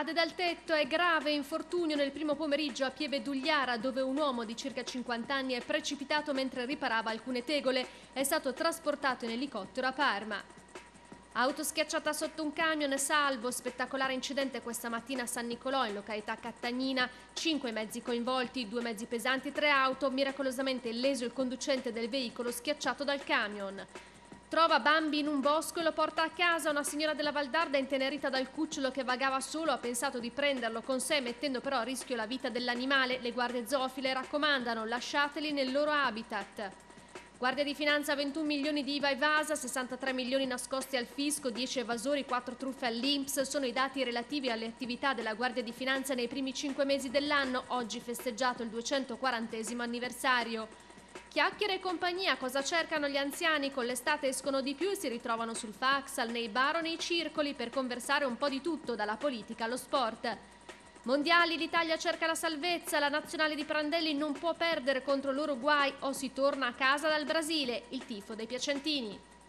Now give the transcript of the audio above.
Cade dal tetto, è grave infortunio nel primo pomeriggio a Pieve Dugliara, dove un uomo di circa 50 anni è precipitato mentre riparava alcune tegole. È stato trasportato in elicottero a Parma. Auto schiacciata sotto un camion, salvo. Spettacolare incidente questa mattina a San Nicolò, in località Cattagnina. 5 mezzi coinvolti, 2 mezzi pesanti e 3 auto. Miracolosamente illeso il conducente del veicolo schiacciato dal camion. Trova Bambi in un bosco e lo porta a casa. Una signora della Valdarda, intenerita dal cucciolo che vagava solo, ha pensato di prenderlo con sé, mettendo però a rischio la vita dell'animale. Le guardie zoofile raccomandano: lasciateli nel loro habitat. Guardia di Finanza, 21 milioni di IVA evasa, 63 milioni nascosti al fisco, 10 evasori, 4 truffe all'INPS. Sono i dati relativi alle attività della Guardia di Finanza nei primi 5 mesi dell'anno, oggi festeggiato il 240° anniversario. Chiacchiere e compagnia, cosa cercano gli anziani? Con l'estate escono di più e si ritrovano sul Faxal, nei bar o nei circoli per conversare un po' di tutto, dalla politica allo sport. Mondiali, l'Italia cerca la salvezza, la nazionale di Prandelli non può perdere contro l'Uruguay o si torna a casa dal Brasile, il tifo dei piacentini.